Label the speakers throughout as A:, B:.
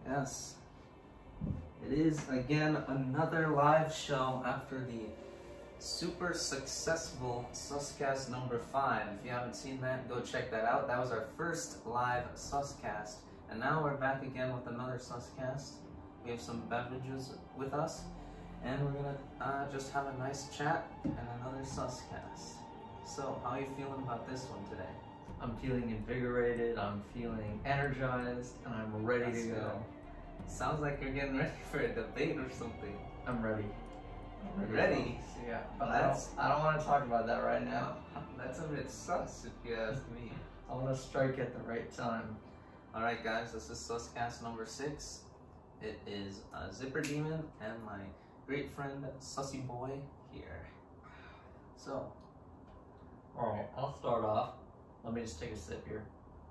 A: Yes, it is again another live show after the super successful Suscast number 5. If you haven't seen that, go check that out. That was our first live Suscast, and now we're back again with another Suscast. We have some beverages with us, and we're gonna just have a nice chat and another Suscast. So, how are you feeling about this one today?
B: I'm feeling invigorated, I'm feeling energized, and I'm ready to go.
A: Sounds like you're getting ready for a debate or something.
B: I'm ready.
A: Ready?
B: Yeah, but I don't want to talk about that right now.
A: That's a bit sus if you ask me.
B: I want to strike at the right time.
A: Alright guys, this is Suscast number 6. It is Zipper Demon and my great friend Sussy Boy here. So,
B: alright, I'll start off. Let me just take a sip here.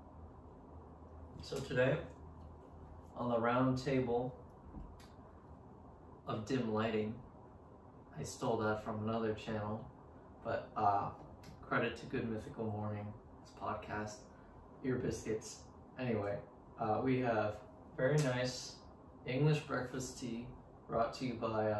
B: So today, on the round table of dim lighting, I stole that from another channel, but credit to Good Mythical Morning, this podcast, Ear Biscuits. Anyway, we have very nice English breakfast tea brought to you by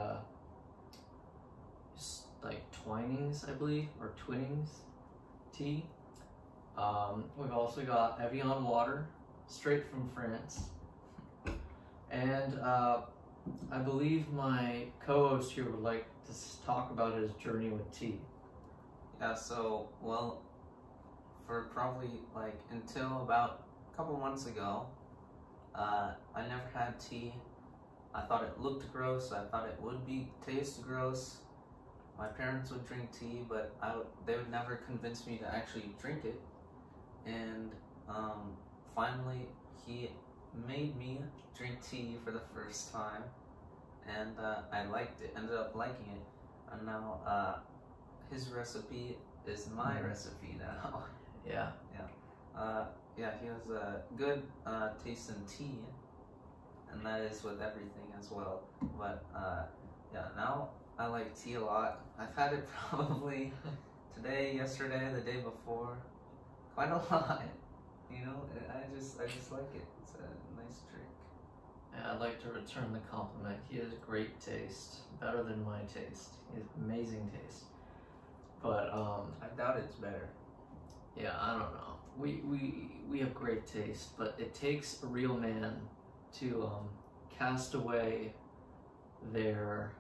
B: like Twinings, I believe, or Twinnings tea. We've also got Evian water, straight from France. And I believe my co-host here would like to talk about his journey with tea.
A: Yeah, so, well, for probably like until about a couple months ago, I never had tea. I thought it looked gross, I thought it would taste gross. My parents would drink tea, but they would never convince me to actually drink it. And finally, he made me drink tea for the first time, and I liked it, ended up liking it, and now his recipe is my recipe now.
B: Yeah.
A: Yeah, he has a good taste in tea, and that is with everything as well. But yeah, now I like tea a lot. I've had it probably today, yesterday, the day before, quite a lot. You know, I just like it. It's a nice drink.
B: Yeah, I'd like to return the compliment. He has great taste, better than my taste. He has amazing taste. But
A: I doubt it's better.
B: Yeah, I don't know. We have great taste, but it takes a real man to cast away their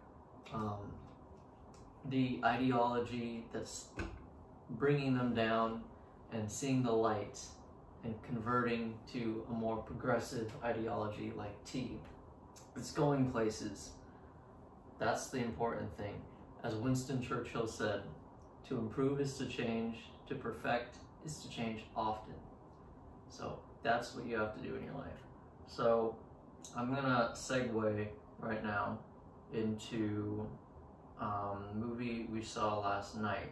B: the ideology that's bringing them down and seeing the light and converting to a more progressive ideology like tea. It's going places. That's the important thing. As Winston Churchill said, to improve is to change, to perfect is to change often. So that's what you have to do in your life. So I'm gonna segue right now into movie we saw last night.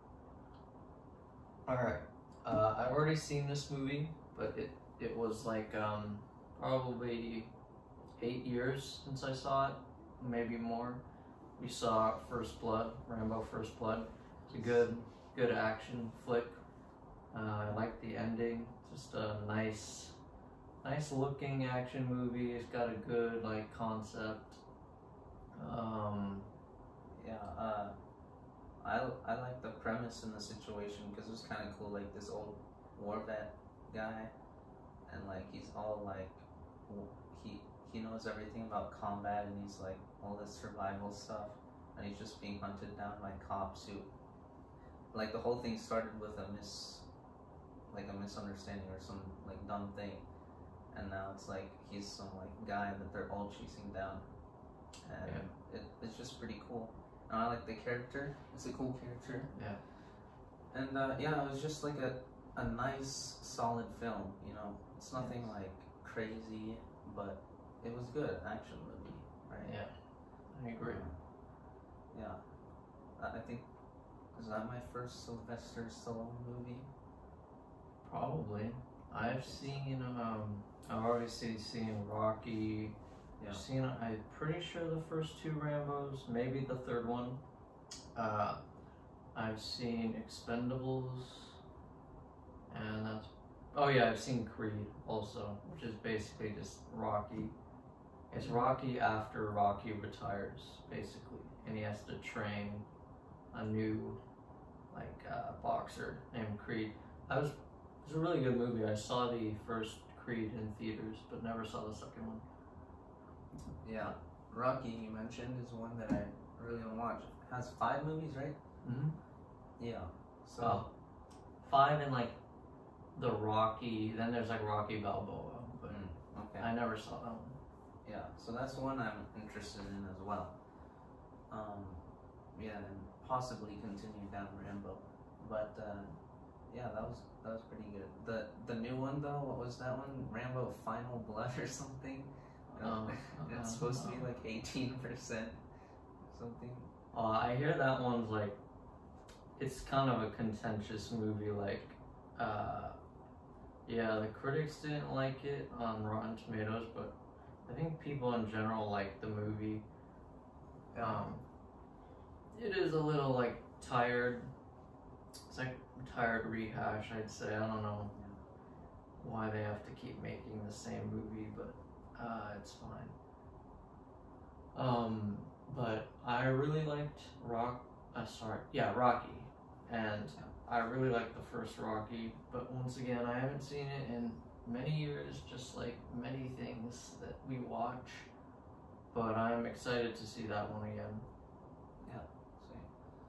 B: Alright, I've already seen this movie, but it was like probably 8 years since I saw it, maybe more. We saw First Blood, Rambo First Blood. It's a good action flick. I like the ending. Just a nice looking action movie. It's got a good like concept.
A: I like the premise in the situation because it was kind of cool. Like this old war vet guy, and like he's all like he knows everything about combat, and he's like all this survival stuff, and he's just being hunted down by cops who, like, the whole thing started with a misunderstanding or some like dumb thing, and now it's like he's some like guy that they're all chasing down, and it's just pretty cool. And I like the character. It's a cool character.
B: Yeah.
A: And yeah, it was just like a nice, solid film. You know, it's nothing like crazy, but it was good action movie, right?
B: Yeah, I agree.
A: Yeah, I think, is that my first Sylvester Stallone movie?
B: Probably. I've seen I've obviously seen Rocky.
A: Yeah.
B: I've seen, I'm pretty sure the first 2 Rambos, maybe the third one. I've seen Expendables, and that's, oh yeah, I've seen Creed also, which is basically just Rocky. It's Rocky after Rocky retires, basically, and he has to train a new boxer named Creed. It was a really good movie. I saw the first Creed in theaters, but never saw the second one.
A: Yeah, Rocky you mentioned is one that I really want to watch. It has 5 movies, right?
B: Mm-hmm.
A: Yeah. So
B: 5 in like the Rocky. Then there's like Rocky Balboa, but
A: okay.
B: I never saw that one.
A: Yeah, so that's one I'm interested in as well. Yeah, and possibly continue down Rambo, but yeah, that was pretty good. The new one though, what was that one? Rambo Final Blood or something? It's supposed to be like 18% something.
B: Oh, I hear that one's like, it's kind of a contentious movie. Like, yeah, the critics didn't like it on Rotten Tomatoes, but I think people in general like the movie. It is a little like tired. It's like tired rehash, I'd say. I don't know why they have to keep making the same movie, but it's fine. But I really liked Rocky, and I really liked the first Rocky. But once again, I haven't seen it in many years, just like many things that we watch. But I'm excited to see that one again.
A: Yeah, same.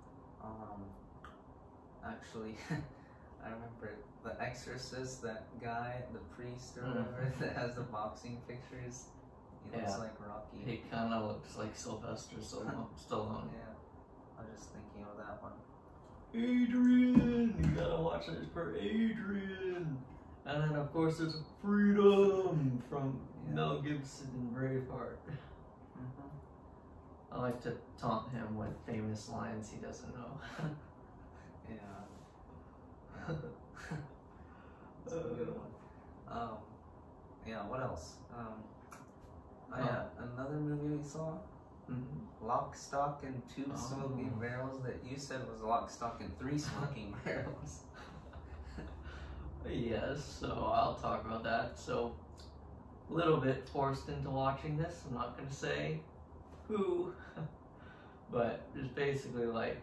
A: Actually, I remember The Exorcist, that guy, the priest or whatever, that has the boxing pictures. He looks like Rocky.
B: He kind of looks like Sylvester Stallone.
A: Yeah, I was just thinking of that one.
B: Adrian! You gotta watch this for Adrian! And then, of course, there's Freedom from Mel Gibson in Braveheart. I like to taunt him with famous lines he doesn't know.
A: Yeah. That's a good one. Yeah, what else? Yeah, another movie we saw. Lock, Stock, and 2 Smoking Barrels that you said was Lock, Stock, and 3 Smoking Barrels.
B: Yes, so I'll talk about that. So, a little bit forced into watching this. I'm not going to say who, but it's basically like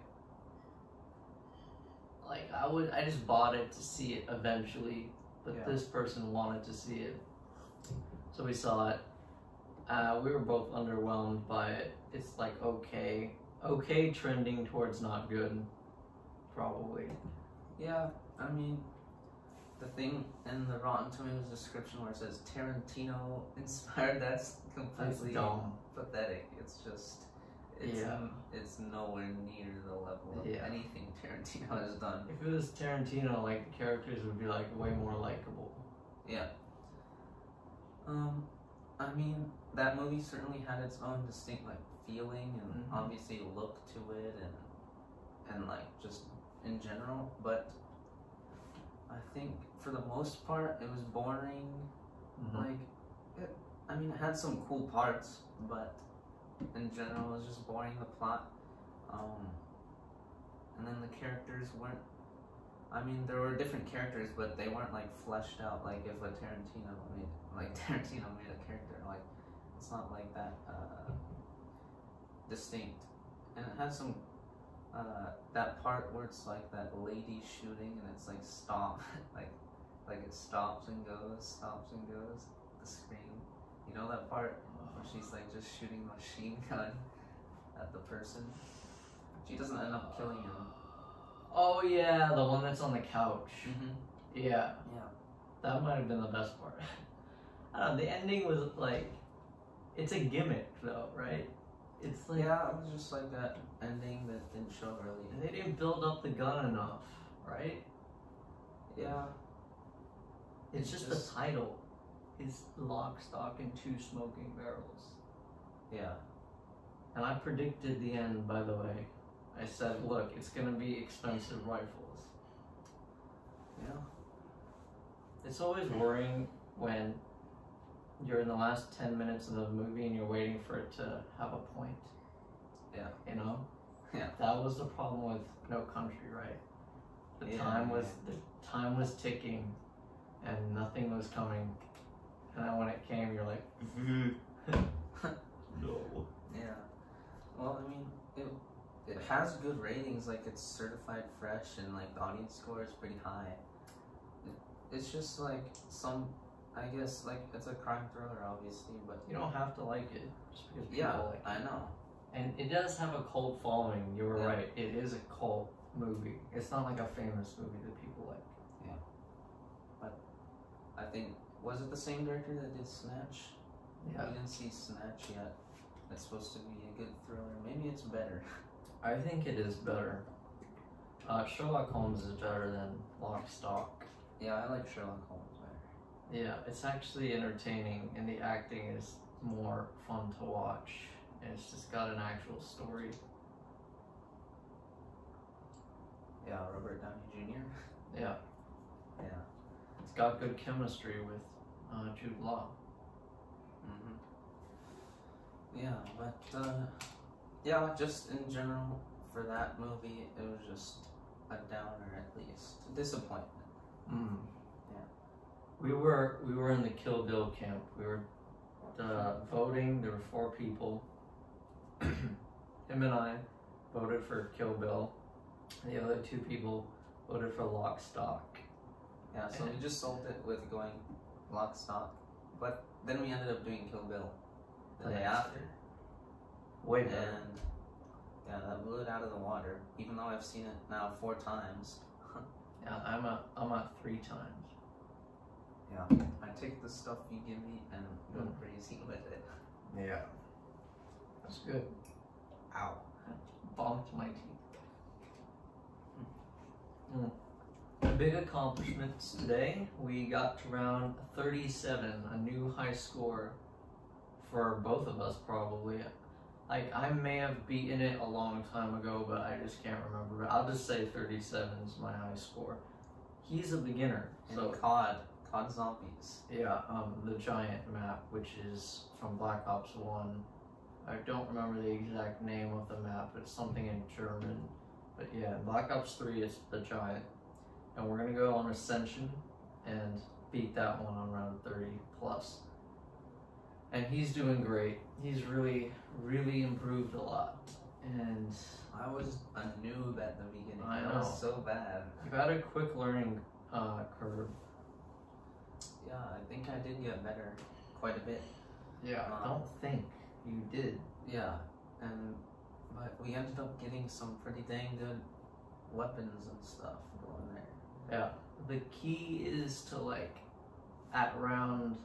B: I just bought it to see it eventually, but this person wanted to see it. So we saw it. We were both underwhelmed by it. It's like okay trending towards not good, probably.
A: Yeah, I mean, the thing in the Rotten Tomatoes description where it says Tarantino inspired, that's completely
B: dumb.
A: Pathetic. It's just, it's nowhere near the level of anything Tarantino has done.
B: If it was Tarantino, like, the characters would be like way more likable.
A: Yeah. I mean, that movie certainly had its own distinct like feeling and obviously look to it and like just in general, but I think for the most part it was boring. Like, it had some cool parts, but in general it was just boring, the plot. And then the characters weren't, there were different characters, but they weren't like fleshed out. Like if Tarantino made a character, like it's not like that distinct. And it had some that part where it's like that lady shooting and it's like stop, like it stops and goes, the screen. You know that part where she's like just shooting a machine gun at the person. She doesn't end up killing him.
B: Oh yeah, the one that's on the couch. Yeah.
A: Yeah.
B: That might have been the best part. I don't know, the ending was like, it's a gimmick though, right? It's like,
A: yeah, it was just like that ending that didn't show really.
B: And they didn't build up the gun enough, right?
A: Yeah.
B: It's just the title. It's Lock, Stock, and 2 Smoking Barrels.
A: Yeah.
B: And I predicted the end, by the way. I said, look, it's gonna be expensive rifles.
A: Yeah.
B: It's always worrying when you're in the last 10 minutes of the movie and you're waiting for it to have a point.
A: Yeah.
B: You know?
A: Yeah.
B: That was the problem with No Country, right? The time was ticking and nothing was coming. And then when it came, you're like,
A: has good ratings. Like it's certified fresh, and like the audience score is pretty high. It's just like I guess like it's a crime thriller, obviously, but
B: You don't have to like it just because people
A: yeah,
B: like it.
A: I know.
B: And it does have a cult following. You were
A: Yeah.
B: right. It is a cult movie. It's not like a famous movie that people like.
A: Yeah, but I think was it the same director that did Snatch?
B: Yeah.
A: We didn't see Snatch yet. It's supposed to be a good thriller. Maybe it's better.
B: I think it is better. Sherlock Holmes is better than Lock, Stock.
A: Yeah, I like Sherlock Holmes better.
B: Yeah, it's actually entertaining, and the acting is more fun to watch. And it's just got an actual story.
A: Yeah, Robert Downey Jr.
B: Yeah,
A: Yeah.
B: it's got good chemistry with Jude Law.
A: Yeah, but yeah, just in general for that movie, it was just a downer at least, a disappointment.
B: Mm.
A: Yeah.
B: We were in the Kill Bill camp. We were voting. There were 4 people. Him and I voted for Kill Bill. The other 2 people voted for Lock, Stock.
A: Yeah, so we just sold it with going Lock, Stock, but then we ended up doing Kill Bill the day after.
B: Way better.
A: And yeah, that blew it out of the water. Even though I've seen it now 4 times.
B: Yeah, I'm at 3 times.
A: Yeah, I take the stuff you give me and go crazy with it.
B: Yeah, that's good.
A: Ow.
B: Bonked my teeth. Big accomplishments today. We got to round 37, a new high score for both of us probably. Like, I may have beaten it a long time ago, but I just can't remember. But I'll just say 37 is my high score. He's a beginner.
A: So COD Zombies.
B: Yeah, the giant map, which is from Black Ops 1. I don't remember the exact name of the map. It's something in German. But yeah, Black Ops 3 is the giant. And we're going to go on Ascension and beat that one on round 30 plus. And he's doing great. He's really, really improved a lot. And
A: I was a noob at the beginning.
B: I
A: It
B: know.
A: was so bad.
B: you've had a quick learning curve.
A: Yeah, I think I did get better quite a bit.
B: Yeah, I don't think you did.
A: Yeah, but we ended up getting some pretty dang good weapons and stuff going there.
B: Yeah. The key is to, like, at round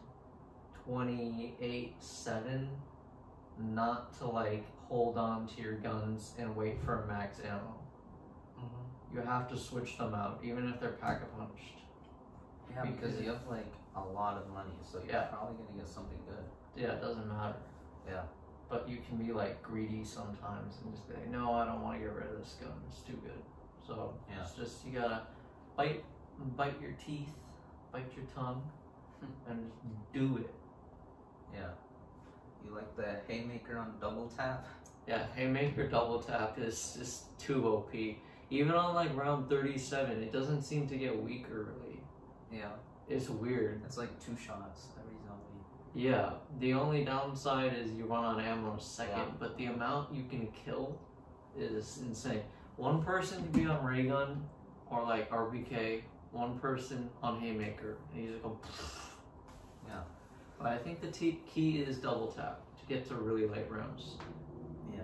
B: 28-7, not to, like, hold on to your guns and wait for max ammo. You have to switch them out, even if they're pack-a-punched.
A: Yeah, because you have like a lot of money, so you're probably gonna get something good.
B: Yeah, it doesn't matter.
A: Yeah.
B: But you can be, like, greedy sometimes and just be like, no, I don't want to get rid of this gun. It's too good. So it's just, you gotta bite your teeth, bite your tongue, and just do it.
A: Yeah. You like the haymaker on double tap?
B: Yeah, haymaker double tap is just too OP. Even on, like, round 37, it doesn't seem to get weaker, really.
A: Yeah.
B: It's weird.
A: It's like 2 shots every zombie.
B: Yeah, the only downside is you run on ammo second, but the amount you can kill is insane. One person can be on ray gun or like RBK, one person on haymaker, and you just go.
A: Yeah.
B: But I think the key is double tap to get to really late rounds.
A: Yeah.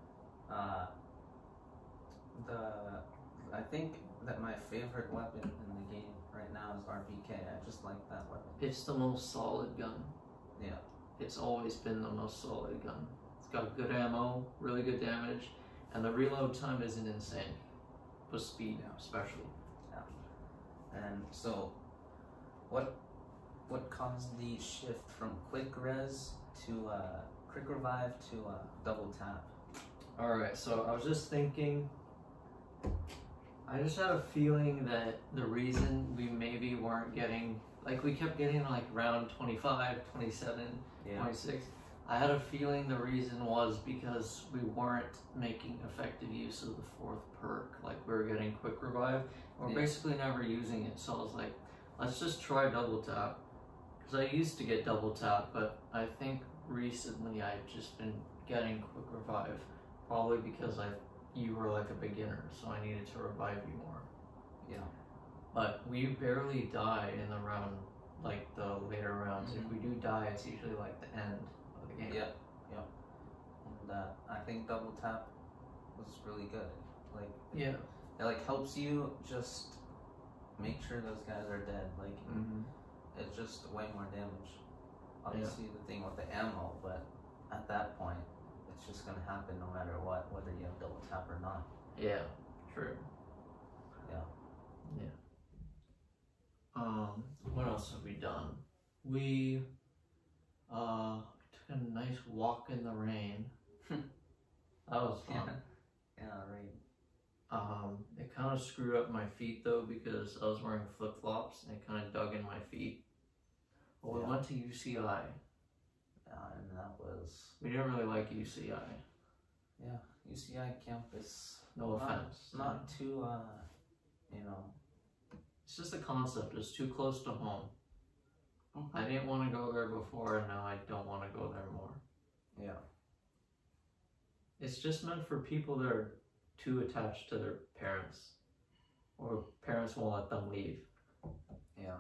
A: I think that my favorite weapon in the game right now is RPK. I just like that weapon.
B: It's the most solid gun.
A: Yeah.
B: It's always been the most solid gun. It's got good ammo, really good damage, and the reload time isn't insane. With speed, especially.
A: Yeah. And so, what caused the shift from quick res to quick revive to double tap?
B: Alright, so I was just thinking, I just had a feeling that the reason we maybe weren't getting, like, we kept getting like round 25, 27, 26. I had a feeling the reason was because we weren't making effective use of the 4th perk. Like, we were getting quick revive. We're basically never using it. So I was like, let's just try double tap. Because I used to get double tap, but I think recently I've just been getting quick revive. Probably because I've you were like a beginner, so I needed to revive you more.
A: Yeah.
B: But we barely die in the round, like the later rounds. If we do die, it's usually like the end of the game.
A: Yeah. Yeah. And I think double tap was really good. Like,
B: yeah,
A: it like helps you just make sure those guys are dead. Like, it's just way more damage. Obviously, the thing with the ammo, but at that point, it's just gonna happen no matter what, whether you have double tap or not.
B: Yeah, true.
A: Yeah.
B: Yeah. What else have we done? We took a nice walk in the rain. That was fun.
A: Yeah, right.
B: It kind of screwed up my feet though because I was wearing flip flops and it kind of dug in my feet. But we went to UCI.
A: And that was.
B: We didn't really like UCI.
A: Yeah, UCI campus.
B: No offense.
A: Not too, you know.
B: It's just the concept. It's too close to home. I didn't want to go there before, and now I don't want to go there more.
A: Yeah.
B: It's just meant for people that are too attached to their parents, or parents won't let them leave.
A: Yeah.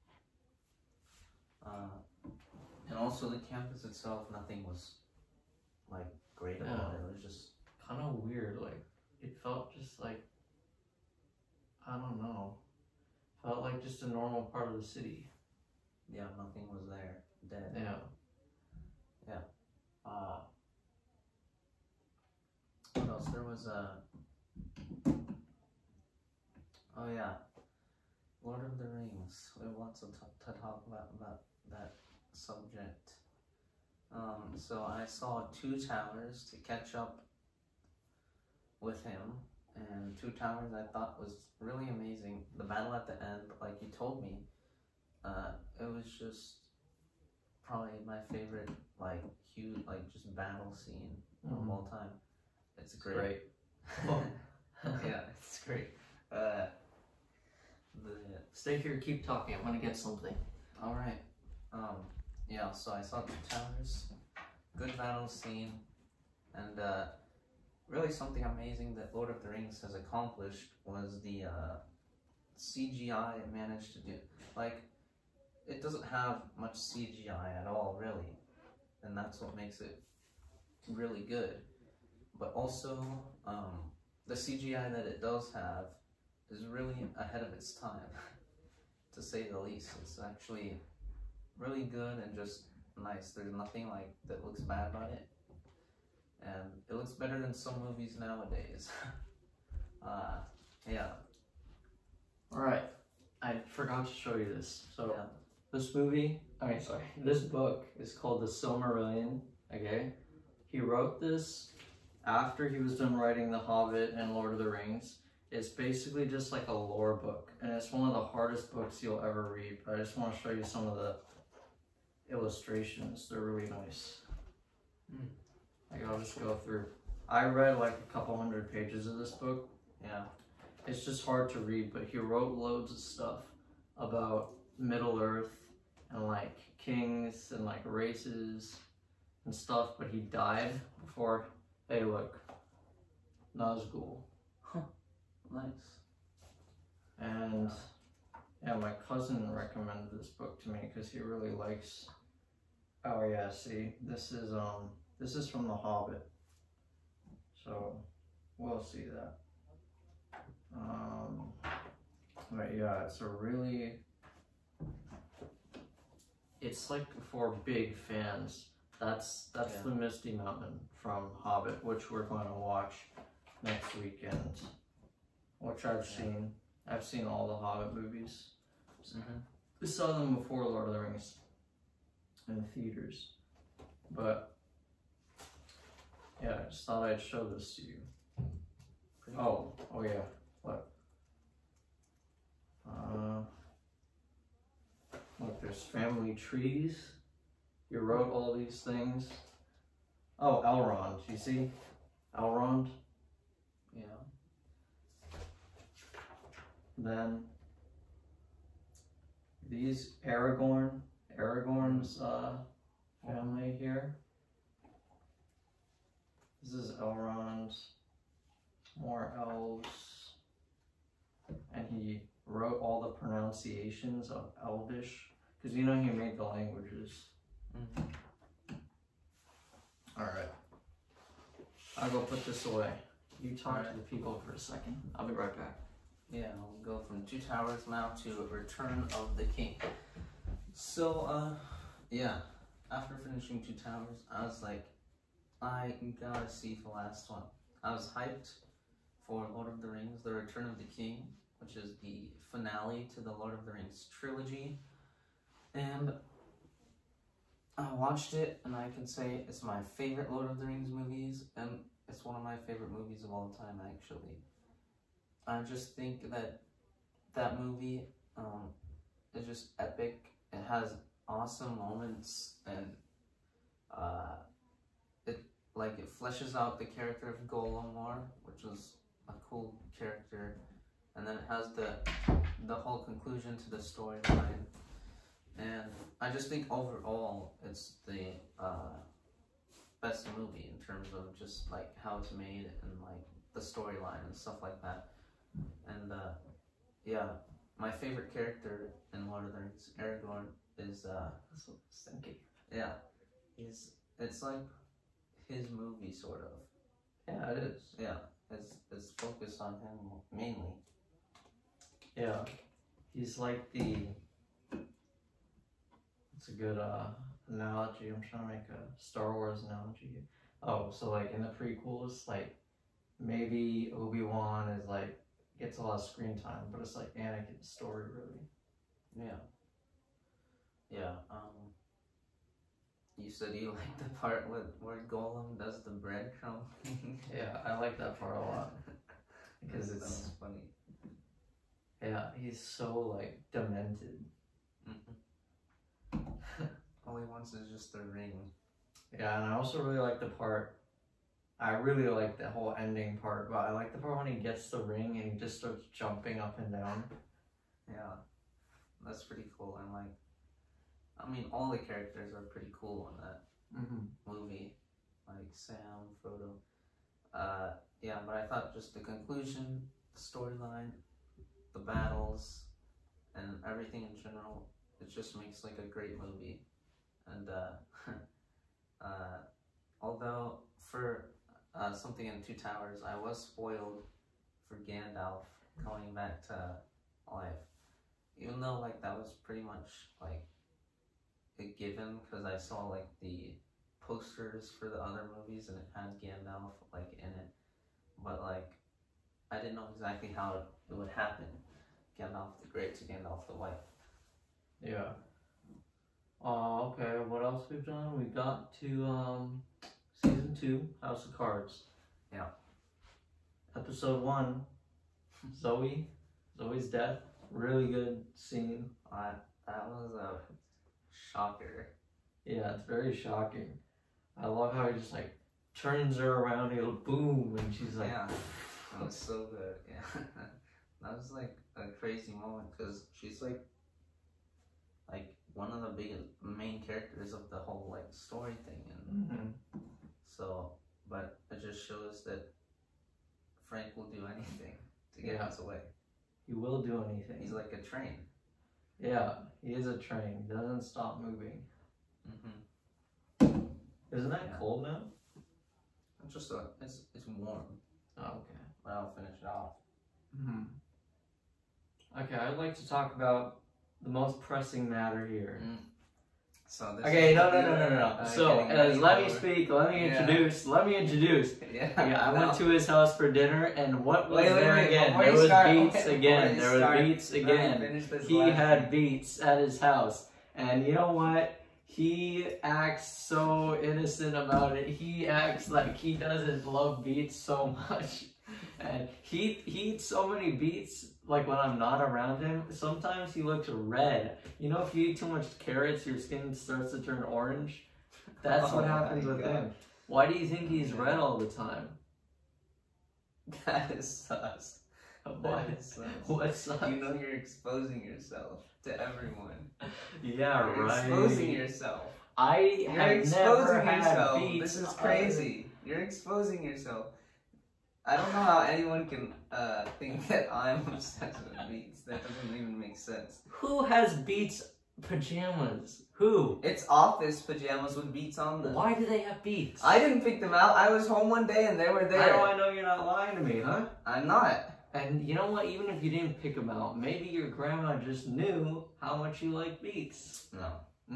A: And also the campus itself, nothing was like great about it. It was just
B: kind of weird. Like it felt just like, I don't know. Felt like just a normal part of the city.
A: Yeah, nothing was there. Dead.
B: Yeah.
A: Yeah. What else? There was oh yeah, Lord of the Rings. We have lots of to talk about that subject. So I saw Two Towers to catch up with him, and Two Towers I thought was really amazing. The battle at the end, like you told me, it was just probably my favorite, like huge, like just battle scene of all time. It's great. Yeah, it's great.
B: Stay here, keep talking. I'm gonna get something.
A: All right. Yeah. So I saw Two Towers, good battle scene, and really something amazing that Lord of the Rings has accomplished was the CGI it managed to do. Like, it doesn't have much CGI at all, really, and that's what makes it really good. But also, the CGI that it does have is really ahead of its time, to say the least. It's actually really good and just nice. There's nothing like that looks bad about it, and it looks better than some movies nowadays. Yeah.
B: Alright, I forgot to show you this. So, this movie, this book is called The Silmarillion, okay? He wrote this after he was done writing The Hobbit and Lord of the Rings. It's basically just like a lore book, and it's one of the hardest books you'll ever read, but I just want to show you some of the illustrations. They're really nice. Like, I'll just go through. I read like a couple hundred pages of this book.
A: Yeah.
B: It's just hard to read, but he wrote loads of stuff about Middle Earth and like kings and like races and stuff, but he died before. Hey, look, Nazgul.
A: Nice.
B: And yeah, my cousin recommended this book to me because he really likes. Oh yeah, see, this is from The Hobbit, so we'll see that. But yeah, it's like for big fans. That's the Misty Mountain from Hobbit, which we're going to watch next weekend. Which I've seen. I've seen all the Hobbit movies. I saw them before Lord of the Rings in theaters. But yeah, I just thought I'd show this to you. Oh yeah. Look. Look, there's family trees. You wrote all these things. Oh, Elrond. You see? Elrond?
A: Yeah.
B: Then these Aragorn's family here. This is Elrond. more elves, and he wrote all the pronunciations of Elvish, because you know he made the languages.
A: Mm-hmm.
B: Alright. I'll go put this away. You talk to the people for a second. I'll be right back.
A: Yeah, we'll go from Two Towers now to Return of the King. So, yeah, after finishing Two Towers, I was like, I gotta see the last one. I was hyped for Lord of the Rings, The Return of the King, which is the finale to the Lord of the Rings trilogy. And I watched it, and I can say it's my favorite Lord of the Rings movies, and it's one of my favorite movies of all time, actually. I just think that that movie is just epic. It has awesome moments, and it fleshes out the character of Gollum more, which was a cool character. And then it has the whole conclusion to the storyline. And I just think overall it's the best movie in terms of just like how it's made and like the storyline and stuff like that. And yeah, my favorite character in Lord of the Rings, Aragorn, is
B: Stinky.
A: yeah, it's like his movie sort of.
B: Yeah, it is.
A: Yeah, it's focused on him mainly.
B: Yeah, he's like the. It's a good analogy. I'm trying to make a Star Wars analogy. Oh, so like in the prequels, like maybe Obi-Wan is like gets a lot of screen time, but it's like Anakin's story really.
A: Yeah. Yeah. You said you like the part where Gollum does the breadcrumb.
B: Yeah, I like that part a lot because it's
A: funny.
B: Yeah, he's so like demented.
A: Mm-hmm. All he wants is just the ring.
B: Yeah, and I also really like the part. I really like the whole ending part, but I like the part when he gets the ring and he just starts jumping up and down.
A: Yeah, that's pretty cool. And like, I mean, all the characters are pretty cool in that movie, like Sam, Frodo. Yeah, but I thought just the conclusion, the storyline, the battles, and everything in general, it just makes like a great movie. And although for something in Two Towers, I was spoiled for Gandalf coming back to life, even though like that was pretty much like a given, because I saw like the posters for the other movies and it had Gandalf like in it, but like I didn't know exactly how it would happen. Gandalf the Great to Gandalf the White.
B: Yeah. Okay, what else we've done? We got to season 2, House of Cards.
A: Yeah.
B: Episode 1, Zoe's death. Really good scene.
A: That was a shocker.
B: Yeah, it's very shocking. I love how he just like turns her around, and he'll boom, and she's like,
A: yeah, that was so good. Yeah, that was like a crazy moment because she's like one of the biggest main characters of the whole like story thing, and so, but it just shows that Frank will do anything to get us away.
B: He will do anything.
A: He's like a train.
B: Yeah, he is a train. He doesn't stop moving. Isn't that cold now?
A: It's just it's warm.
B: Oh, okay.
A: But I'll finish it off.
B: Okay, I'd like to talk about the most pressing matter here.
A: So this
B: okay, no. So let me speak. Let me introduce.
A: Yeah.
B: I went to his house for dinner, and what was there again? There was beets again. There was beets again. He had beets at his house, and you know what? He acts so innocent about it. He acts like he doesn't love beets so much, and he eats so many beets. Like when I'm not around him, sometimes he looks red. You know, if you eat too much carrots, your skin starts to turn orange. That's what happens with him. Why do you think he's red all the time?
A: That is sus.
B: What sus?
A: You know you're exposing yourself to everyone.
B: Yeah,
A: you're
B: right.
A: Exposing yourself.
B: You're
A: exposing yourself.
B: Beets.
A: This is crazy. You're exposing yourself. I don't know how anyone can think that I'm obsessed with Beats. That doesn't even make sense.
B: Who has Beats pajamas? Who?
A: It's office pajamas with Beats on them.
B: Why do they have Beats?
A: I didn't pick them out. I was home one day and they were there.
B: How do I know you're not lying to me, huh?
A: I'm not.
B: And you know what? Even if you didn't pick them out, maybe your grandma just knew how much you like Beats.
A: No.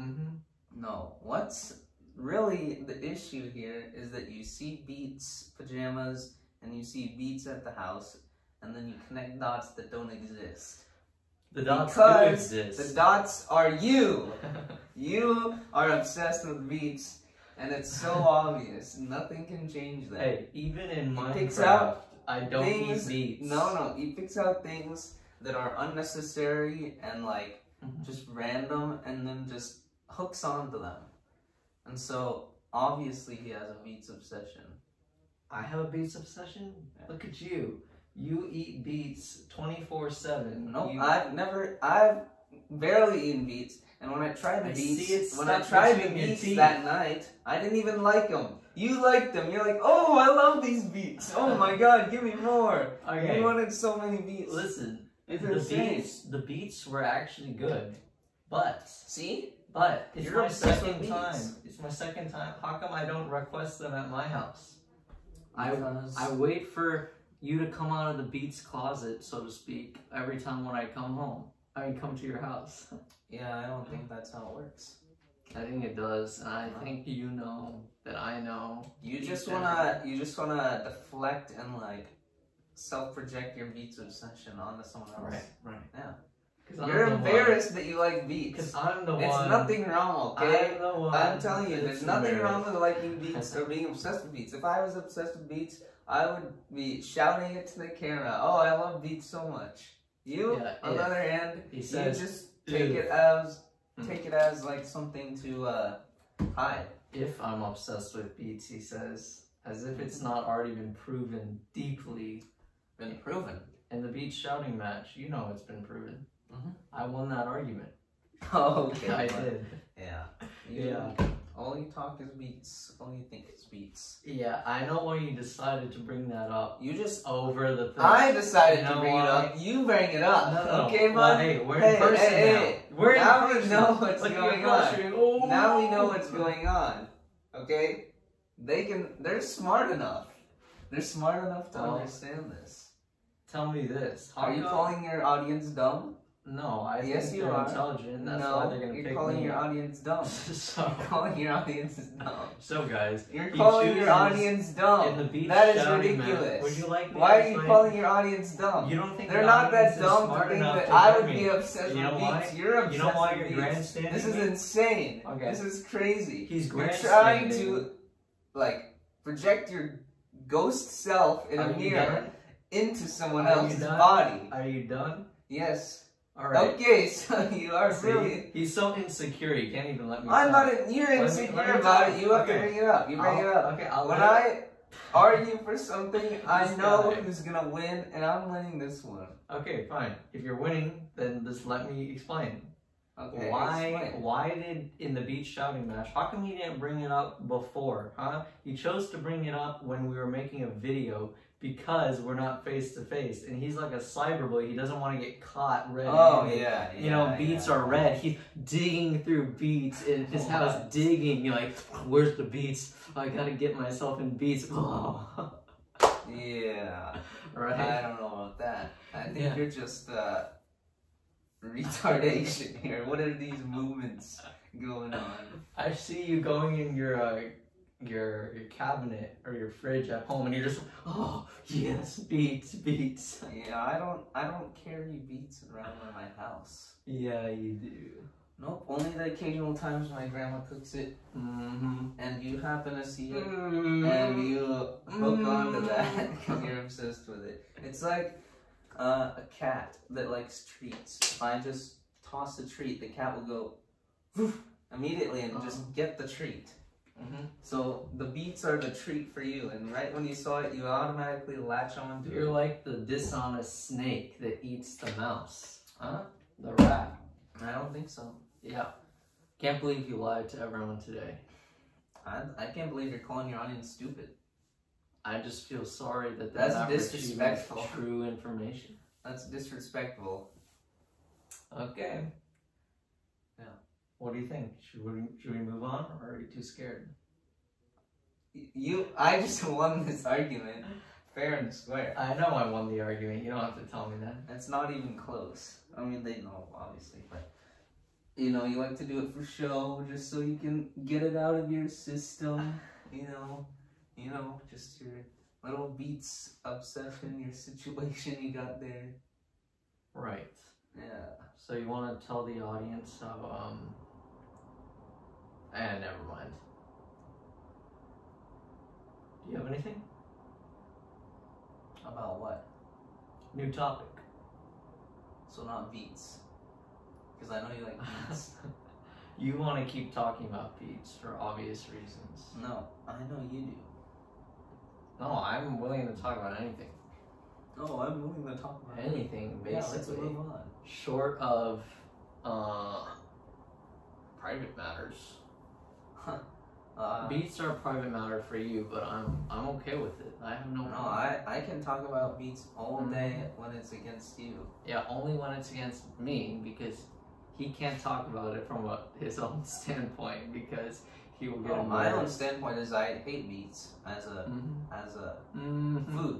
A: No. What's really the issue here is that you see Beats pajamas and you see Beats at the house, and then you connect dots that don't exist.
B: The dots
A: because
B: do exist.
A: The dots are you. You are obsessed with Beats, and it's so obvious. Nothing can change that.
B: Hey, even in
A: picks
B: Minecraft,
A: out
B: I don't
A: things,
B: eat Beats.
A: No, he picks out things that are unnecessary and like just random, and then just hooks onto them. And so obviously he has a Beats obsession.
B: I have a Beats obsession?
A: Yeah.
B: Look at you. You eat Beats 24/7.
A: Nope, I've barely eaten Beats. And when I tried the Beats, that night, I didn't even like them. You liked them. You're like, oh, I love these Beats. Oh my God, give me more.
B: Okay.
A: You wanted so many Beats.
B: Listen,
A: it's insane.
B: The Beats were actually good, but
A: see,
B: it's
A: you're
B: my
A: obsessed
B: second
A: with
B: time.
A: Beats.
B: It's my second time. How come I don't request them at my house?
A: Because
B: I wait for you to come out of the Beats closet, so to speak, every time when I come home. I come to your house.
A: Yeah, I don't think that's how it works.
B: I think it does, and I think you know that I know.
A: You just wanna deflect and like self-project your Beats obsession onto someone else.
B: Right.
A: Yeah. You're embarrassed that you like Beats.
B: Because I'm the one.
A: It's nothing wrong, okay?
B: I'm the one.
A: I'm telling you, there's nothing wrong with liking Beats or being obsessed with Beats. If I was obsessed with Beats, I would be shouting it to the camera. Oh, I love Beats so much. You, on the other hand, you just take it as like something to hide.
B: If I'm obsessed with Beats, he says, as if it's not already been proven deeply.
A: Been proven.
B: In the Beats shouting match, you know it's been proven. I won that argument.
A: Oh, okay.
B: I did.
A: Yeah. All you talk is Beats. All you think is Beats.
B: Yeah, I know why you decided to bring that up.
A: You just
B: over the thing.
A: I decided to bring it up. You bring it up.
B: No.
A: Okay,
B: well,
A: bud?
B: hey, we're in person now.
A: We're in
B: now
A: person. We know what's going on.
B: Oh.
A: Now we know what's going on. Okay? They're smart enough. They're smart enough to understand this.
B: Tell me this.
A: Are you calling your audience dumb?
B: No, I
A: yes,
B: think
A: you
B: they're
A: are
B: intelligent. That's why they're gonna pick me.
A: You're calling your audience dumb. You're calling your audience dumb.
B: So guys,
A: you're calling your audience dumb.
B: In the Beats
A: that is ridiculous.
B: Would you like me
A: Why are you calling your audience dumb?
B: You don't think
A: they're not that dumb to think that I would be obsessed with Beats? You're obsessed with Beats.
B: You know why you're grandstanding?
A: This is insane.
B: Okay.
A: This is crazy.
B: He's
A: You're trying to like project your ghost self in a mirror into someone else's body.
B: Are you done?
A: Yes.
B: All right.
A: Okay, so you are really...
B: He's so insecure, he can't even let me
A: I'm not... You're insecure about it. You have to bring it up. You bring it up.
B: Okay,
A: when I argue for something, I know who's going to win, and I'm winning this one.
B: Okay, fine. If you're winning, then just let me explain.
A: Okay,
B: why did, in the Beats shouting match, how come he didn't bring it up before, huh? He chose to bring it up when we were making a video because we're not face to face, and he's like a cyberboy. He doesn't want to get caught red. You know, Beats are red. He's digging through Beats in his house, digging. You're like, where's the Beats? I gotta get myself in Beats. Oh.
A: Yeah.
B: Right.
A: I don't know about that. I think you're just retardation here. What are these movements going on?
B: I see you going in your cabinet or your fridge at home, and you're just, oh yes, Beats.
A: Yeah, I don't carry Beats around in my house.
B: Yeah, you do.
A: Nope, only the occasional times my grandma cooks it, and you happen to see it, and you hook onto that because you're obsessed with it. It's like a cat that likes treats. If I just toss a treat, the cat will go woof, immediately and just get the treat. So the Beats are the treat for you, and right when you saw it, you automatically latch on to it.
B: You're like the dishonest snake that eats the mouse. Huh? The rat.
A: I don't think so.
B: Yeah. Can't believe you lied to everyone today.
A: I can't believe you're calling your audience stupid.
B: I just feel sorry that they're
A: That's
B: not
A: disrespectful.
B: receiving true information.
A: That's disrespectful.
B: Okay.
A: Yeah.
B: What do you think? Should we move on, or are you too scared?
A: I just won this argument, fair and square.
B: I know I won the argument. You don't have to tell me that.
A: It's not even close. I mean, they know, obviously, but you know, you like to do it for show, just so you can get it out of your system. You know, just your little beats obsession, your situation you got there.
B: Right.
A: Yeah.
B: So you want to tell the audience how never mind. Do you have anything?
A: About what?
B: New topic.
A: So not beats. Because I know you like beats.
B: You want to keep talking about beats for obvious reasons.
A: No, I know you do.
B: No, I'm willing to talk about anything.
A: No, I'm willing to talk about
B: anything, basically.
A: Yeah, let's move on.
B: Short of private matters. Beats are a private matter for you, but I'm okay with it. I have no problem.
A: I can talk about beats all day when it's against you.
B: Yeah, only when it's against me, because he can't talk about it from his own standpoint, because he will get
A: my own standpoint is I hate beats as a food.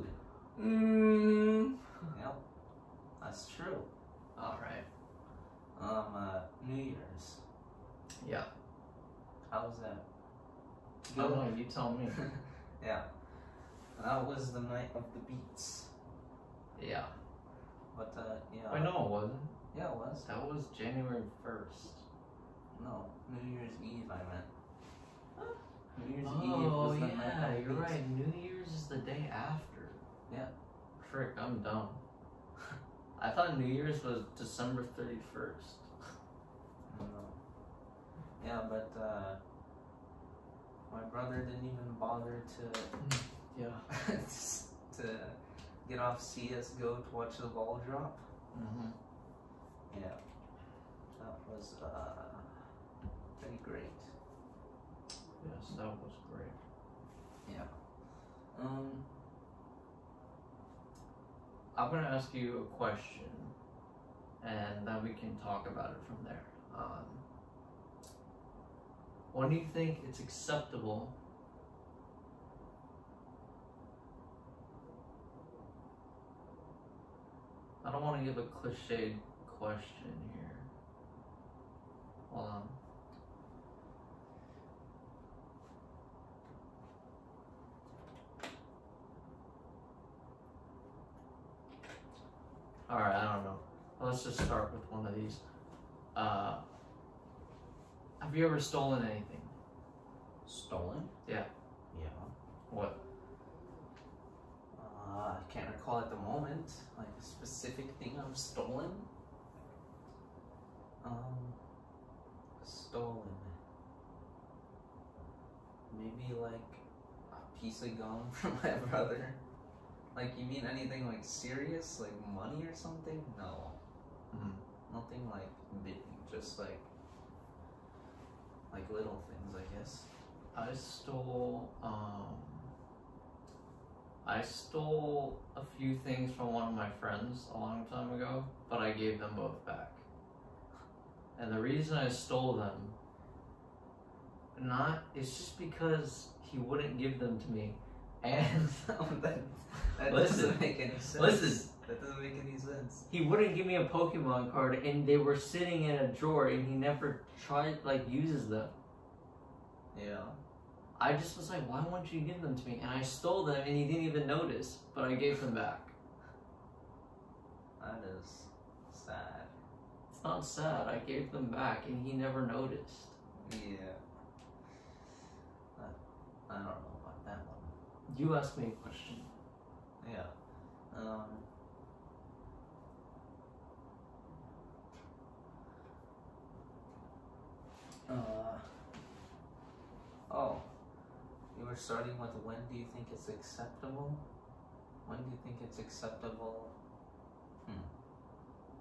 A: Yep, that's true.
B: All right.
A: New Year's.
B: Yeah.
A: How was that?
B: I don't know, you tell me.
A: Yeah. That was the night of the beats.
B: Yeah.
A: But, yeah.
B: Wait, no, it wasn't.
A: Yeah, it was.
B: That was January 1st.
A: No, New Year's Eve, I meant.
B: Huh?
A: New Year's Eve was the night of the
B: you're
A: beats.
B: right. New Year's is the day after.
A: Yeah.
B: Frick, I'm dumb. I thought New Year's was December 31st.
A: No. Yeah, but, my brother didn't even bother to to get off CSGO to watch the ball drop. Yeah, that was pretty great.
B: Yes, that was great.
A: Yeah.
B: I'm gonna ask you a question, and then we can talk about it from there. When do you think it's acceptable I don't want to give a cliched question here. Hold on. Alright, I don't know. Let's just start with one of these. Have you ever stolen anything?
A: Stolen?
B: Yeah.
A: Yeah.
B: What?
A: I can't recall at the moment, like a specific thing I've stolen. Stolen. Maybe like a piece of gum from my brother. Like, you mean anything like serious, like money or something? No. Nothing like big, just like little things, I guess.
B: I stole a few things from one of my friends a long time ago, but I gave them both back. And the reason I stole them, it's just because he wouldn't give them to me. And
A: that doesn't make any sense.
B: Listen.
A: That doesn't make any sense.
B: He wouldn't give me a Pokemon card, and they were sitting in a drawer, and he never uses them.
A: Yeah.
B: I just was like, why won't you give them to me? And I stole them, and he didn't even notice, but I gave them back.
A: That is sad.
B: It's not sad. I gave them back, and he never noticed.
A: Yeah. I don't know about that one.
B: You asked me a question.
A: Yeah. Oh, you were starting with when do you think it's acceptable? When do you think it's acceptable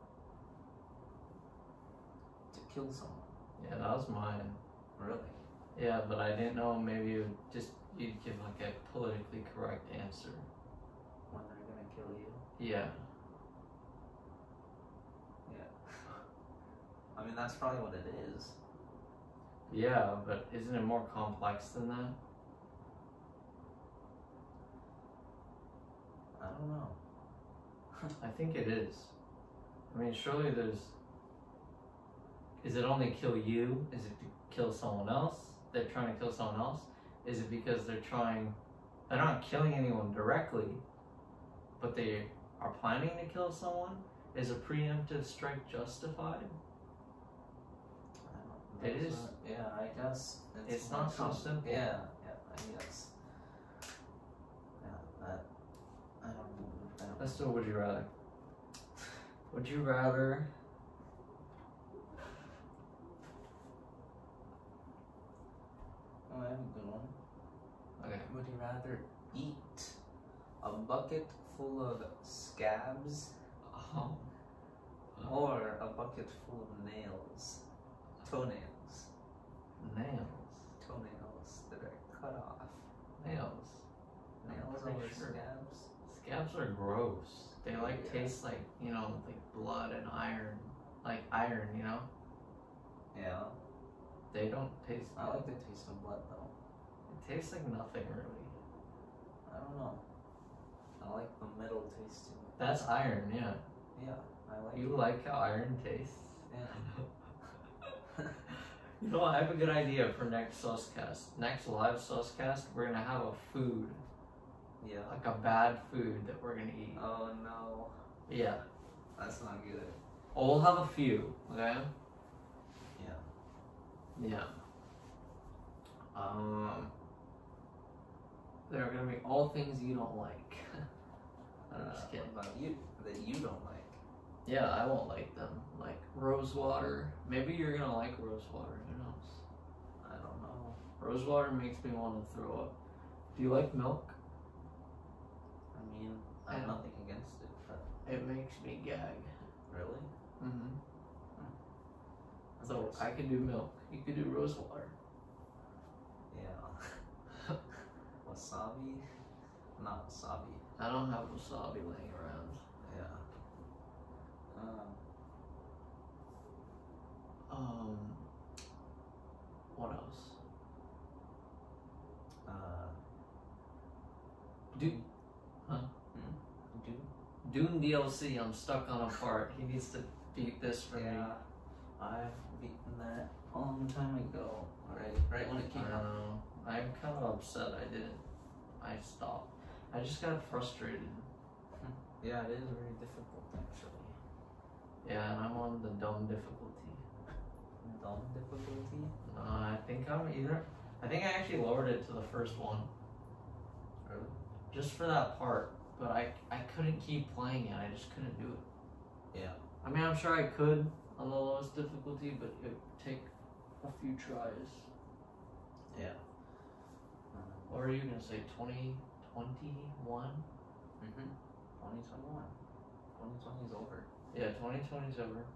A: to kill someone?
B: Yeah, that was mine.
A: Really?
B: Yeah, but I didn't know maybe you'd give like a politically correct answer.
A: When they're gonna kill you.
B: Yeah.
A: Yeah. I mean, that's probably what it is.
B: Yeah, but isn't it more complex than that?
A: I don't know.
B: I think it is. I mean, surely there's. Is it only kill you? Is it to kill someone else? They're trying to kill someone else? Is it because they're not killing anyone directly, but they are planning to kill someone? Is a preemptive strike justified?
A: I don't know.
B: It is.
A: Yeah, I guess
B: It's not so simple.
A: Yeah, I guess. Yeah, that. I don't know.
B: Let's do a would you rather. Would you rather
A: Oh, I have a good one.
B: Okay.
A: Would you rather eat a bucket full of scabs or a bucket full of nails? Toenails. Toenails that are cut off.
B: Nails.
A: Nails
B: pretty
A: over
B: sure.
A: scabs?
B: Scabs are gross. They
A: Yeah.
B: taste like, like blood and iron. Like iron,
A: Yeah.
B: They don't taste
A: I
B: good.
A: like the taste of blood though.
B: It tastes like nothing really.
A: I don't know. I like the middle taste to it.
B: That's iron, yeah.
A: Yeah, I like
B: You
A: it.
B: like how iron tastes?
A: Yeah.
B: You know what? I have a good idea for next Suscast. Next live Suscast, we're gonna have a food.
A: Yeah.
B: Like a bad food that we're gonna eat.
A: Oh no.
B: Yeah.
A: That's not good.
B: Well, we'll have a few, okay?
A: Yeah.
B: Yeah. They're gonna be all things you don't like. I'm just kidding.
A: What about you that you don't like?
B: Yeah, I won't like them. Like rose water. Maybe you're gonna like rose water. Who knows?
A: I don't know.
B: Rose water makes me want to throw up. Do you like milk?
A: I mean, I have nothing against it, but
B: It makes me gag.
A: really?
B: Mm-hmm. So I could do milk. You could do rose water.
A: Yeah. Wasabi? Not wasabi.
B: I don't have wasabi laying around.
A: Yeah.
B: What else?
A: Dune.
B: Huh?
A: Dune?
B: Dune DLC. I'm stuck on a part. He needs to beat this for me.
A: Yeah. I've beaten that a long time ago. Right when it came out.
B: I'm kind of upset I didn't. I stopped. I just got frustrated.
A: Yeah, it is very difficult actually.
B: Yeah, and I'm on the dumb difficulty.
A: Dumb difficulty?
B: I think I actually lowered it to the first one.
A: Really?
B: Just for that part. But I couldn't keep playing it. I just couldn't do it.
A: Yeah.
B: I mean, I'm sure I could on the lowest difficulty, but it would take a few tries.
A: Yeah.
B: What are you going to say, 2021?
A: 2021. 2020 is over.
B: Yeah, 2020 is over.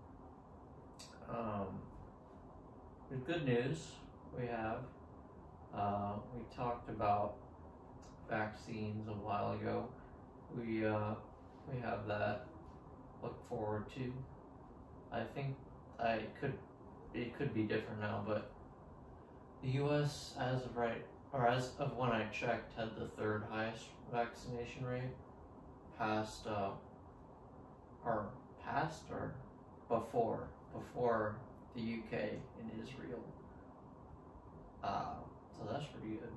B: With good news, we talked about vaccines a while ago. We have that look forward to. I think it could be different now, but the U.S. as of when I checked had the third highest vaccination rate, before the UK and Israel. So that's pretty good.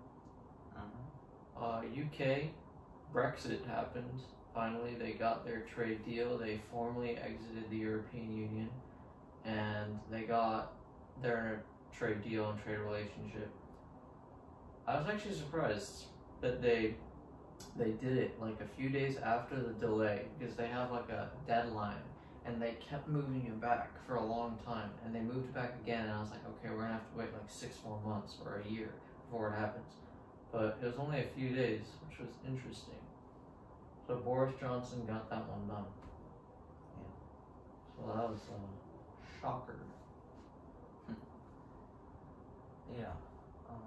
B: UK, Brexit happened. Finally, they got their trade deal. They formally exited the European Union, and they're in a trade deal and trade relationship. I was actually surprised that they did it like a few days after the delay, because they have like a deadline, and they kept moving it back for a long time, and they moved it back again, and I was like, okay, we're gonna have to wait like 6 more months or a year before it happens. But it was only a few days, which was interesting. So Boris Johnson got that one done.
A: Yeah.
B: So that was a shocker.
A: Yeah.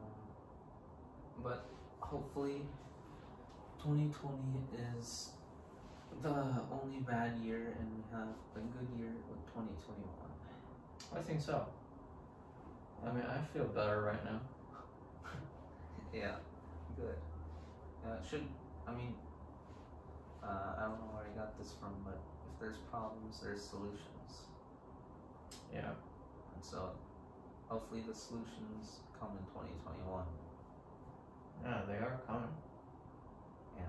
A: but hopefully 2020 is the only bad year and we have a good year with 2021.
B: I think so. I mean, I feel better right now.
A: Yeah, good. I mean, I don't know where I got this from, but if there's problems, there's solutions.
B: Yeah.
A: And so, hopefully the solutions come in 2021.
B: Yeah, they are coming.
A: Yeah.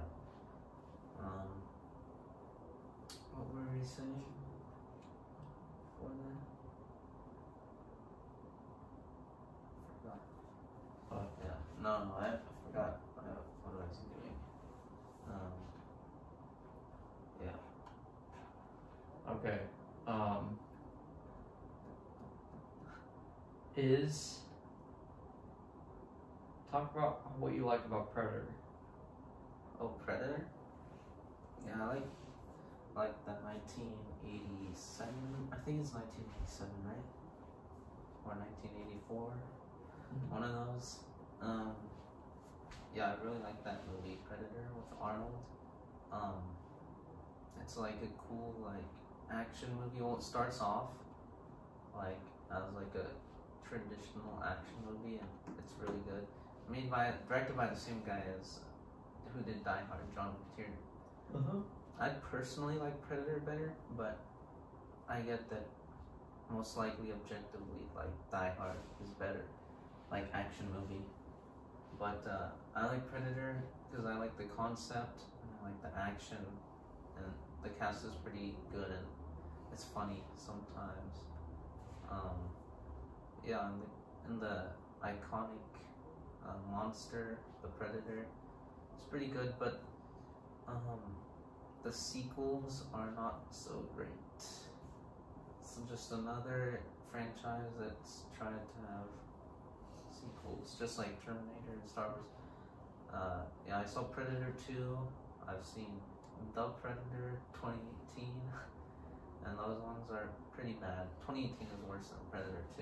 A: What were we saying before that? Forgot.
B: What?
A: Yeah. No, I forgot what I was doing. Yeah.
B: Okay. Talk about what you like about Predator.
A: Oh, Predator? Yeah, I like the 1987. I think it's 1987, right? Or 1984. One of those. Yeah, I really like that movie, Predator, with Arnold. It's like a cool action movie. Well, it starts off as like a traditional action movie, and it's really good. Directed by the same guy as who did Die Hard, John McTiernan. I personally like Predator better, but I get that most likely objectively, Die Hard is better, action movie. But I like Predator because I like the concept and I like the action, and the cast is pretty good and it's funny sometimes. Yeah, and the iconic monster, the Predator, it's pretty good, but the sequels are not so great. It's just another franchise that's trying to have sequels, just like Terminator and Star Wars. Yeah, I saw Predator 2. I've seen The Predator 2018, and those ones are pretty bad. 2018 is worse than Predator 2.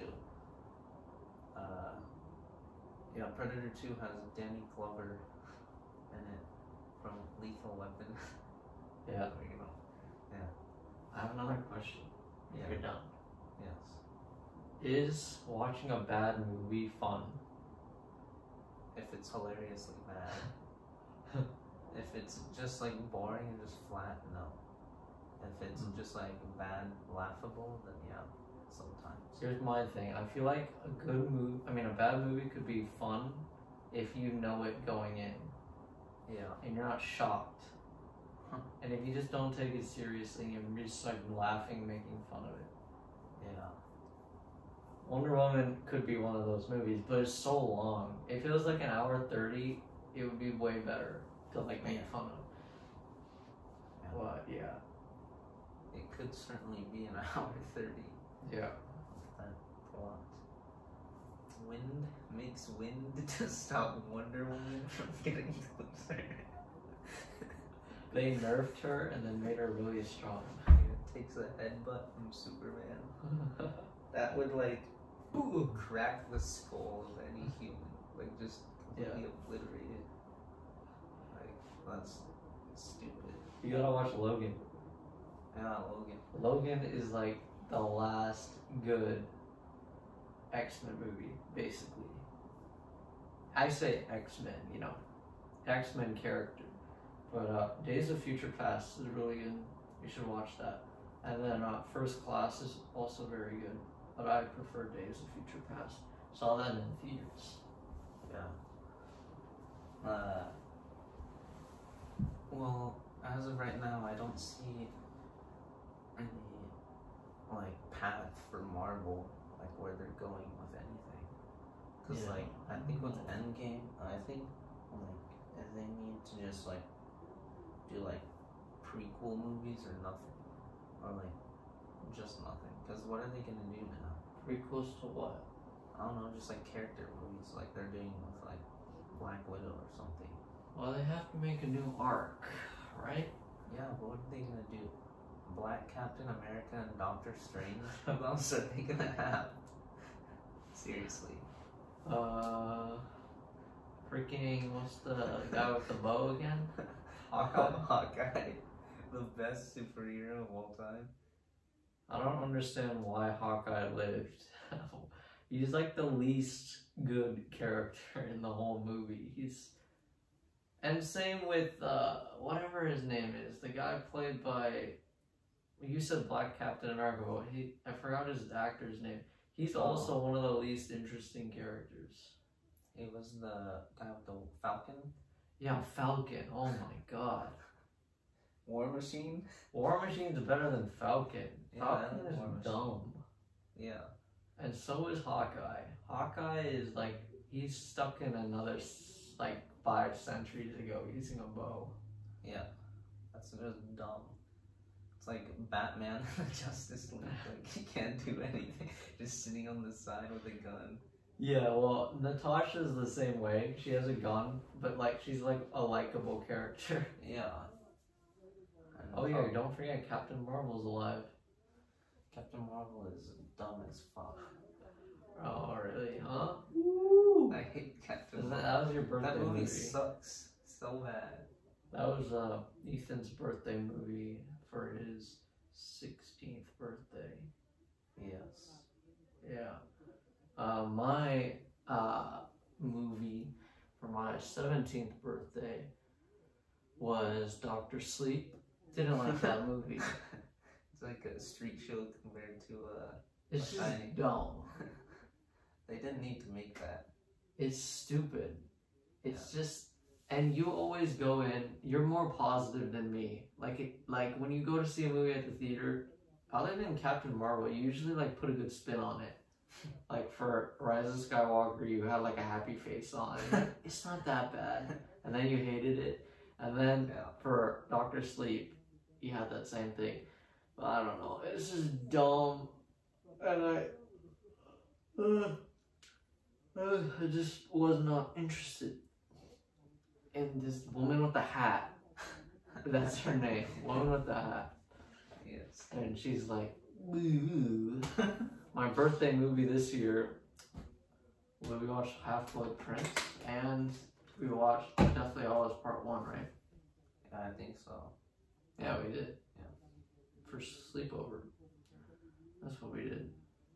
A: Yeah, Predator 2 has Danny Glover in it from Lethal Weapon.
B: Yeah.
A: You know. Yeah.
B: I have another question.
A: Yeah.
B: You're done.
A: Yes.
B: Is watching a bad movie fun?
A: If it's hilariously bad. If it's just boring and just flat, no. If it's just bad, laughable, then yeah, sometimes.
B: Here's my thing. I feel like a bad movie could be fun if you know it going in.
A: Yeah.
B: And you're not shocked. And if you just don't take it seriously and you're just laughing, making fun of it.
A: Yeah.
B: Wonder Woman could be one of those movies, but it's so long. If it was an hour 30, it would be way better to make fun of.
A: Yeah.
B: But yeah.
A: It could certainly be an hour 30.
B: Yeah.
A: That plot. Wind makes wind to stop Wonder Woman from getting closer.
B: They nerfed her and then made her really strong.
A: It takes a headbutt from Superman. That would crack the skull of any human. Just completely obliterate it. That's stupid.
B: You gotta watch Logan.
A: Yeah, Logan.
B: Logan is the last good X-Men movie, basically. I say X-Men, X-Men character. But Days of Future Past is really good. You should watch that. And then First Class is also very good. But I prefer Days of Future Past. Saw that in theaters.
A: Yeah. Well, as of right now, I don't see any path for Marvel, where they're going with anything. Because I think with Endgame, I think they need to just do prequel movies or nothing, or just nothing. Because what are they gonna do now?
B: Prequels to what?
A: I don't know, just character movies they're doing with Black Widow or something.
B: Well, they have to make a new arc, right?
A: Yeah, but what are they gonna do? Black Captain America and Doctor Strange? Who else are they gonna have? Seriously.
B: Freaking, what's the guy with the bow again? Hawkeye?
A: Hawkeye. The best superhero of all time.
B: I don't understand why Hawkeye lived. He's like the least good character in the whole movie. And same with whatever his name is, the guy played by, you said Black Captain America, but I forgot his actor's name. He's also one of the least interesting characters.
A: It was the guy with the Falcon.
B: Yeah, Falcon. Oh my god.
A: War Machine.
B: War Machine's better than Falcon. Falcon is dumb.
A: Yeah.
B: And so is Hawkeye. Hawkeye is like, he's stuck in another, like, 5 centuries ago using a bow.
A: Yeah. That's just dumb. It's like Batman in the Justice League. Like, he can't do anything. Just sitting on the side with a gun.
B: Yeah, well, Natasha's the same way. She has a gun, but like, she's like a likable character.
A: Yeah.
B: Oh yeah, don't forget Captain Marvel's alive.
A: Captain Marvel is dumb as fuck.
B: Oh really? Huh?
A: Woo! I hate Captain Marvel.
B: That was your birthday
A: movie. That movie
B: movie.
A: Sucks so bad.
B: That was Ethan's birthday movie for his 16th birthday.
A: Yes.
B: Yeah. My movie for my 17th birthday was Dr. Sleep. Didn't like that movie.
A: It's like a street show compared to
B: it's just
A: Shining.
B: Dumb.
A: They didn't need to make that.
B: It's stupid. It's just, and you always go in, you're more positive than me. Like when you go to see a movie at the theater, other than Captain Marvel, you usually like put a good spin on it. Like for Rise of Skywalker, you had like a happy face on. It's not that bad. And then you hated it. And then for Dr. Sleep, you had that same thing. But I don't know. It's just dumb. And I just was not interested in this woman with the hat. That's her name. Woman with the hat.
A: Yes.
B: And she's like, ooh. My birthday movie this year, we watched Half-Blood Prince, and we watched Deathly Hallows Part 1, right?
A: Yeah, I think so.
B: Yeah, we did.
A: Yeah.
B: For sleepover. That's what we did.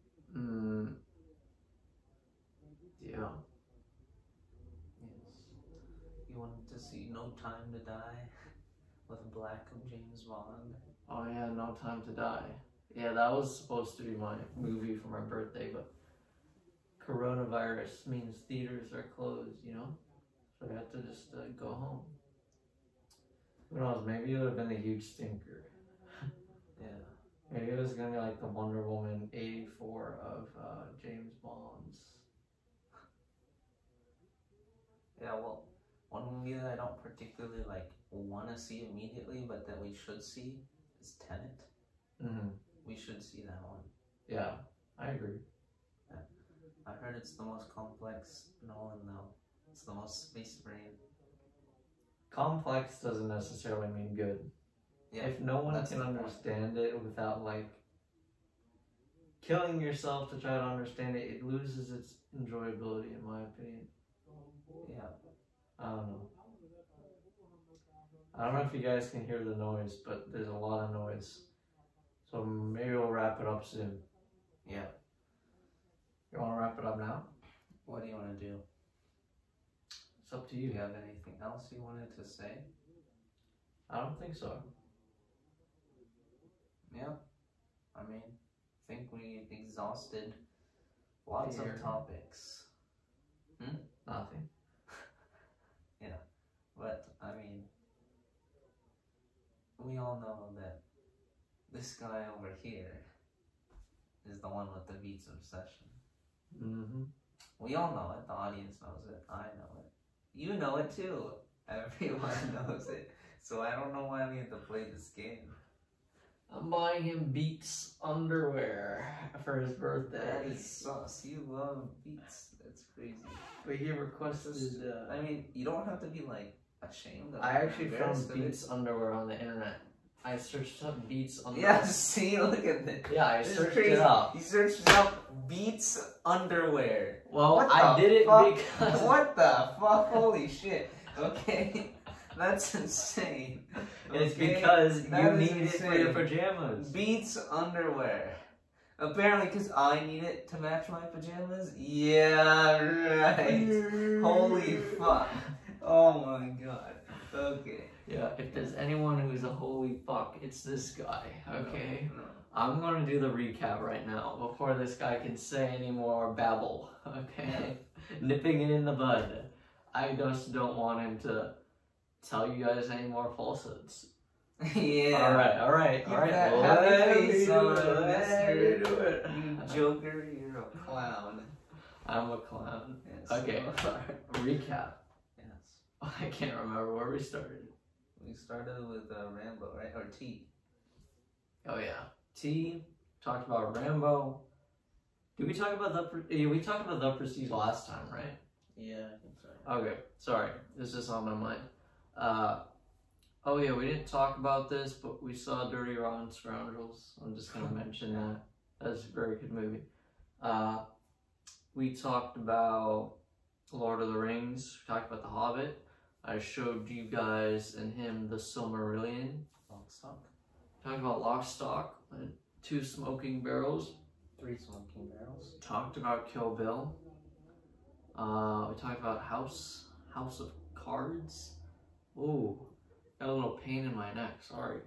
B: Yeah.
A: Yes. You wanted to see No Time to Die with Black of James Bond?
B: Oh yeah, No Time to Die. Yeah, that was supposed to be my movie for my birthday, but coronavirus means theaters are closed, you know? So I had to just go home. Who knows, maybe it would have been a huge stinker.
A: Yeah.
B: Maybe it was going to be like the Wonder Woman 84 of James Bond's.
A: Yeah, well, one movie that I don't particularly like want to see immediately, but that we should see is Tenet.
B: Mm-hmm.
A: We should see that one.
B: Yeah, I agree.
A: Yeah. I heard it's the most complex Nolan though. It's the most space brain.
B: Complex doesn't necessarily mean good.
A: Yeah,
B: if no one can understand it without like killing yourself to try to understand it, it loses its enjoyability in my opinion.
A: Yeah.
B: I don't know. I don't know if you guys can hear the noise, but there's a lot of noise. So maybe we'll wrap it up soon.
A: Yeah.
B: You want to wrap it up now?
A: What do you want to do?
B: It's up to you.
A: Do you have anything else you wanted to say?
B: I don't think so.
A: Yeah. I mean, I think we exhausted lots of topics.
B: Nothing.
A: Yeah. But, I mean, we all know that this guy over here is the one with the Beats obsession.
B: Mm-hmm.
A: We all know it. The audience knows it. I know it. You know it too. Everyone knows it. So I don't know why we have to play this game.
B: I'm buying him Beats underwear for his birthday.
A: That is sus. You love Beats. That's crazy.
B: But he requested...
A: I mean, you don't have to be like ashamed of it.
B: I actually found Beats underwear on the internet I searched up Beats on
A: Yeah, see, look at this.
B: Yeah, I
A: This is
B: searched
A: crazy.
B: it up.
A: You searched up Beats underwear.
B: Well,
A: What
B: I
A: the
B: did it
A: fuck?
B: because
A: What the fuck? Holy shit. Okay. That's insane.
B: it's
A: Okay?
B: because
A: That
B: you
A: is
B: need it for your
A: insane.
B: pajamas.
A: Beats underwear. Apparently, because I need it to match my pajamas? Yeah, right. Holy fuck. Oh my god. Okay.
B: Yeah, if there's anyone who's a holy fuck, it's this guy, okay?
A: No.
B: I'm gonna do the recap right now before this guy can say any more babble, okay? Nipping it in the bud. I just don't want him to tell you guys any more falsehoods.
A: Yeah.
B: Alright.
A: That
B: Let
A: happy
B: me
A: face
B: do
A: on,
B: it, let me
A: mister.
B: do it.
A: You joker, you're a clown.
B: I'm a clown.
A: Yes.
B: Okay, recap.
A: Yes.
B: I can't remember where we started.
A: We started with Rambo, right? Or T.
B: Oh yeah, T. Talked about Rambo. Did we talk about we talked about the Prestige last time, right?
A: Yeah, I think so.
B: Okay, sorry, this is on my mind. Oh yeah, we didn't talk about this, but we saw Dirty Rotten Scoundrels. I'm just gonna mention that. That's a very good movie. We talked about Lord of the Rings. We talked about The Hobbit. I showed you guys and him the Silmarillion.
A: Lockstock.
B: Talked about Lock, Stock, and 2 Smoking Barrels.
A: 3 smoking barrels.
B: Talked about Kill Bill. We talked about House of Cards. Ooh, got a little pain in my neck. Sorry.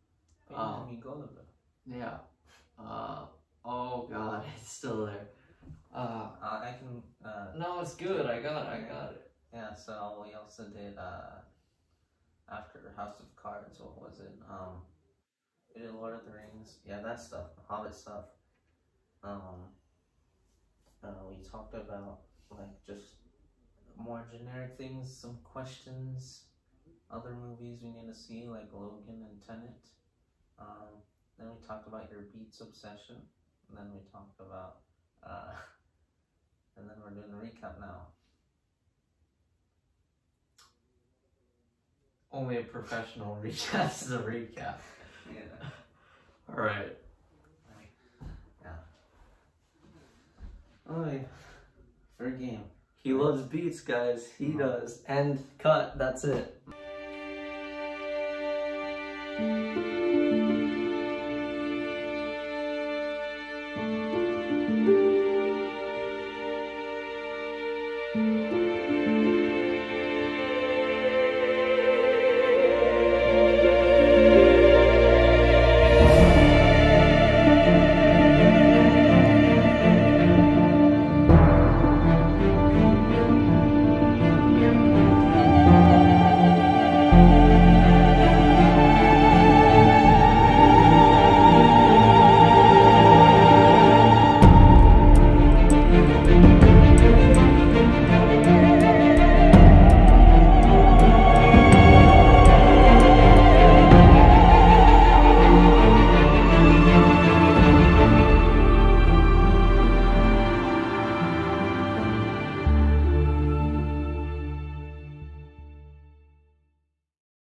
B: Yeah. Oh god, it's still there.
A: I can.
B: No, it's good. I got it.
A: Yeah. So we also did after House of Cards. What was it? We did Lord of the Rings. Yeah, that stuff. Hobbit stuff. We talked about like just more generic things, some questions, other movies we need to see like Logan and Tenet. Then we talked about your Beats obsession. And then we talked about, and then we're doing the recap now.
B: Only a professional recaps the recap.
A: Yeah.
B: All right.
A: Yeah. Oh yeah. Fair game.
B: He loves beats, guys. He does. And cut. That's it.